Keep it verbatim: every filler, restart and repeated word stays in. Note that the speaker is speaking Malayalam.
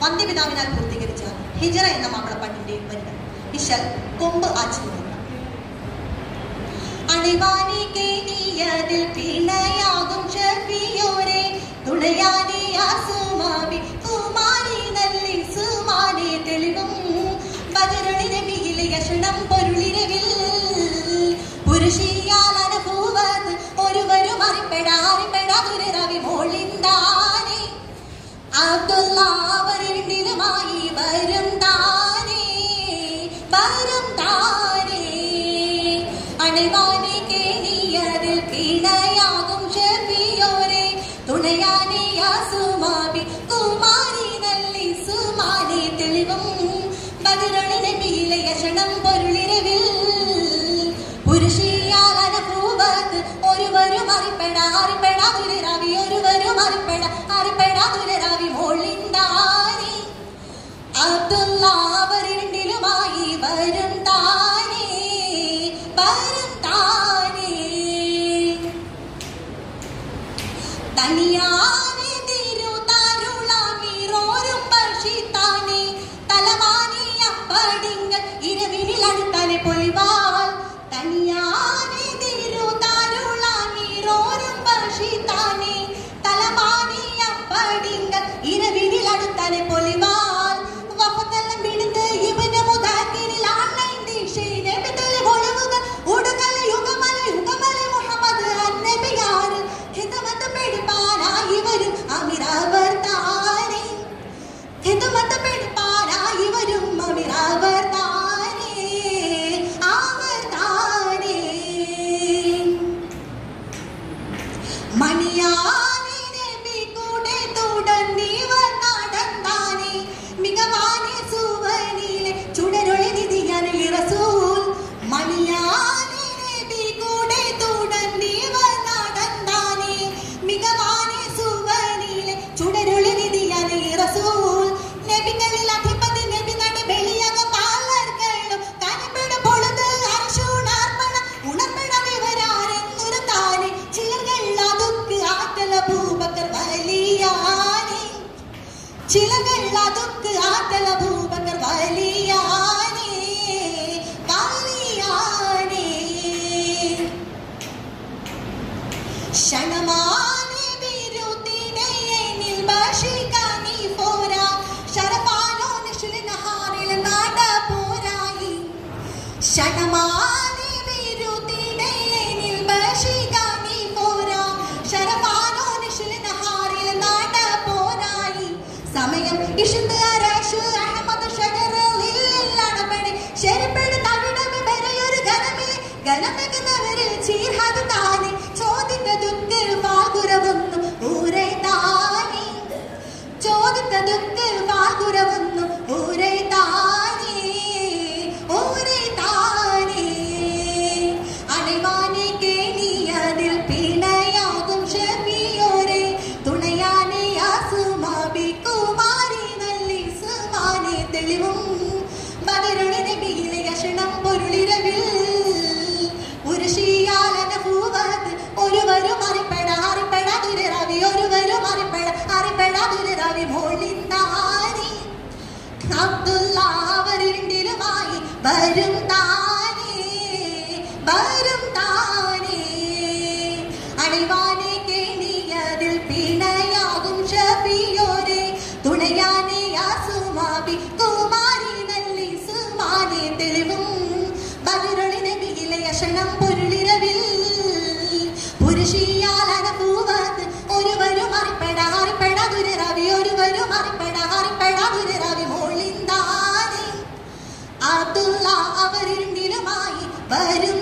അന്ത്യപിതാവിനാൽ പൂർത്തീകരിച്ച ഹിജറ എന്ന മാപ്പിളപ്പാട്ടിന്റെ വരികൾ. ഇശൽ കൊമ്പ് ആച്ചു അണിവാനി കേനിയതിൽ പിണയാകും ഷഫിയോരെ തുണയാനി ആസുമാവി കുമാരി നല്ലി സുമാനെ തെളിവും ബദറുൽ നബിയിലെ യശണം പൊരുളിരവിൽ പുരുഷിയാൽ അനുഭൂവത് ഒരുവരും അറിപ്പെടാറിപ്പെടാതൊരു രവി മോളിന്താനെ അബ്ദുല്ലാവരിലുമായി വരും താനേ വരും താനേ അണിവാനി കേനിയതിൽ പിണയാകും ഷഫിയോരെ തുണയാനി ആസുമാവി കുമാരി നല്ലി സുമാനെ തെളിവും ബദറുൽ നബിയിലെ യശണം പൊരുളിരവിൽ പുരുഷിയാൽ അനുഭൂവത് ഒരുവരും അറിപ്പെടാറിപ്പെടാതൊരു രവി ഒരുവരും അറിപ്പെട അറിപ്പെടാതൊരു രവി മോളിന്താനെ അബ്ദുല്ലാവരിലുമായി വരും താനേ വരും താനേ തനിയാനെ തിരുതാരുളാമിറോരും പക്ഷിത്താനെ തലമാനിയ പടിങ്ങൾ ഇരവിനിൽ അടുത്താലെ പൊലിവാൽ തനിയാനെ തിരുതാരുളാമിറോരും പക്ഷിത്താനെ തലമാനിയ പടിങ്ങൾ ഇരവിനിൽ അടുത്താലെ പൊലിവാൽ വഫതെല്ലാം വിടുത്ത് ഇവന്റെ മുദാക്കിനിൽ ആൺലൈൻ ദിശയിലെ വിതലെ ഒളിവുകൾ ഉടുകല യുഗമല യുഗമല മുഹമ്മദ് അന്നബിയാർ ഹിതമത പെടുപ്പാനായി വരും അമിരാവർ താനെ ഹിതമത പെടുപ്പാനായി വരും അമിരാവർ താനെ അവർ താനെ മണിയാനെ നബി കൂടെ തുടർന്നിവർ നടന്നാനെ മികവാനെ സുവനിലെ ചുടരൊളി നിധിയാണ് ഈ റസൂൽ മണിയാനെ നബി കൂടെ തുടർന്നിവർ നടന്നാനെ മികവാനെ സുവനിലെ ചുടരൊളി നിധിയാണ് ഈ റസൂൽ നബികളിൽ അധിപതി നബി നട വെളിയക പാലർകളും കനിപ്പെട പൊളുത് അർശുണർപ്പണ ഉണർപ്പണ വിവരാരെന്നൊരു താനെ ചിലകൾ അതുക്ക് ആറ്റല ഭൂപക്കർ വലിയാനെ ചിലകൾ അതുക്ക് ആറ്റല ഭൂപക്കർ വലിയാനെ വലിയാനെ ക്ഷണമാനെ വിരുത്തിനെ എന്നിൽ ഭാഷിക്കാനി പോരാ ശരപാനോ നിശ്ചലിനഹാറിൽ നാട പോരായി ക്ഷണമാനെ വിരുത്തിനെ എന്നിൽ ഭാഷിക്കാനി പോരാ ശരപാനോ നിശ്ചലിനഹാറിൽ നാട പോരായി സമയം ഇഷ്ത് അരശ് അഹമ്മദ് ഷഗറിൽ ശരിപ്പെട് തവിടമി വരെയൊരു ഗനമിലെ ഗനമെകുന്നവരിൽ ചീർഹത് താനെ ചോദിത്തതുക്ക് പാകുരവൊന്നു ഊരെ താനെ ചോദിത്തതുക്ക് പാകുരവൊന്നു ഊരെ താനെ ഊരെ താനെ അണിവാനെ കേനിയതിൽ പിണയാകും ഷഫിയോരെ തുണയാനെ ആസുമാബി കുമാരി നല്ലി സുമാനെ തെളിവും ബദറുൽ നബിയിലെ യശണം പൊരുളിരവിൽ പുരുഷിയാൽ അനുഭൂവത് ഒരുവരും അറിപ്പെടാറിപ്പെടാതൊരു രവി ഒരുവരും അറിപ്പെട അറിപ്പെടാതൊരു രവി മോളിന്താനെ അബ്ദുല്ലാവരിലുമായി വരും താനേ വരും താനേ അണിവാനെ കേനിയതിൽ പിണയാകും ഷഫിയോരെ തുണയാനെ ആസുമാബി കുമാരി നല്ലി സുമാനെ തെളിവും ബദറുൽ നബിയിലെ യശണം പൊരുളിരവിൽ പുരുഷിയാൽ അനുഭൂവത് ഒരുവരും അറിപ്പെടാറിപ്പെടാതൊരു രവി ഒരുവരും അറിപ്പെടാറിപ്പെടാതൊരു രവി മോളിന്താനെ അബ്ദുല്ലാവരിലുമായി വരും